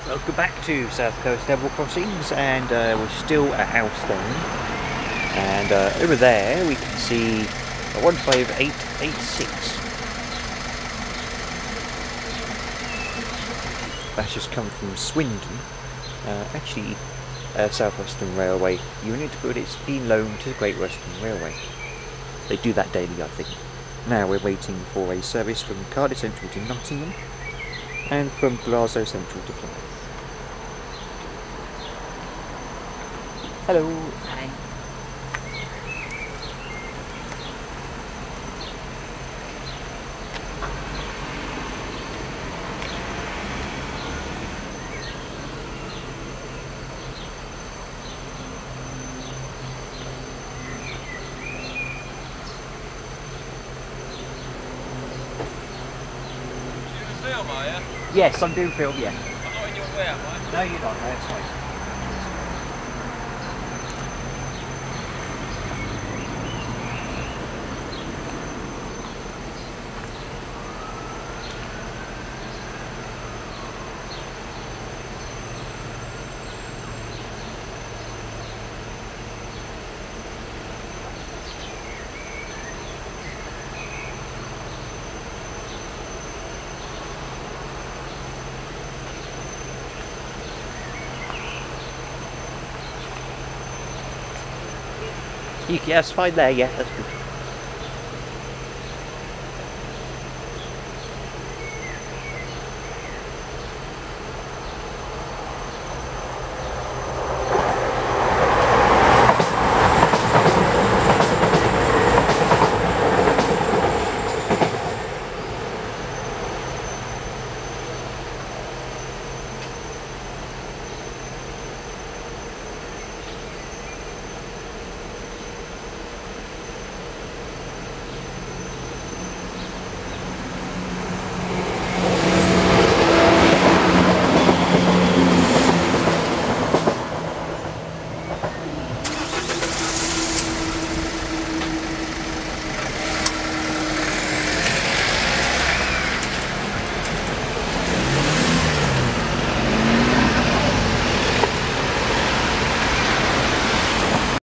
Welcome back to South Coast Level Crossings, and we're still at Alstone, and over there we can see a 15886. That's just come from Swindon. Actually, South Western Railway unit, but it's been loaned to the Great Western Railway. They do that daily, I think. Now we're waiting for a service from Cardiff Central to Nottingham, and from Glasgow Central to Plymouth. Hello. Hi. Film, are you? Yes, I'm doing film, yeah. I'm not in your way, am I? No, you're not, no, it's fine. Yes, fine there, yeah, that's good.